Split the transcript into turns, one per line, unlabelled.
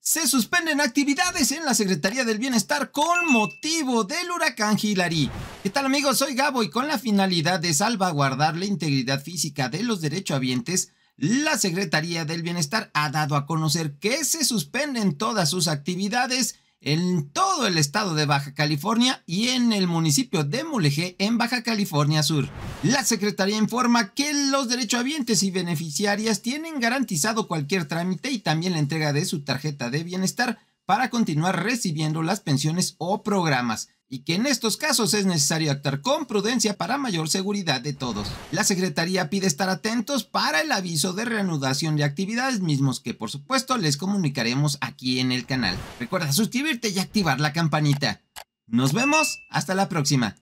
Se suspenden actividades en la Secretaría del Bienestar con motivo del huracán Hilary. ¿Qué tal, amigos? Soy Gabo y con la finalidad de salvaguardar la integridad física de los derechohabientes, la Secretaría del Bienestar ha dado a conocer que se suspenden todas sus actividades en todo el estado de Baja California y en el municipio de Mulegé, en Baja California Sur. La Secretaría informa que los derechohabientes y beneficiarias tienen garantizado cualquier trámite y también la entrega de su tarjeta de bienestar para continuar recibiendo las pensiones o programas, y que en estos casos es necesario actuar con prudencia para mayor seguridad de todos. La Secretaría pide estar atentos para el aviso de reanudación de actividades mismos que por supuesto les comunicaremos aquí en el canal. Recuerda suscribirte y activar la campanita. Nos vemos hasta la próxima.